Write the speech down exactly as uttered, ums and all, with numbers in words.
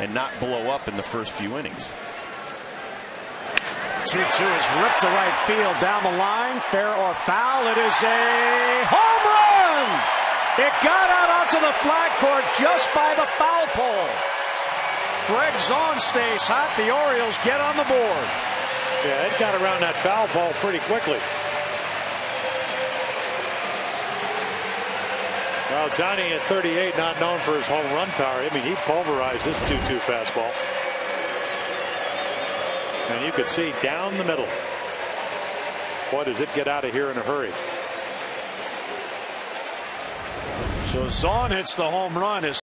and not blow up in the first few innings. two two is ripped to right field down the line. Fair or foul? It is a home run! It got out onto the flag court just by the foul pole. Greg Zaun stays hot. The Orioles get on the board. Yeah, it got around that foul pole pretty quickly. Well, Johnny at thirty-eight, not known for his home run power. I mean, he pulverized this two two fastball. And you could see down the middle. Boy, does it get out of here in a hurry. So Zaun hits the home run. His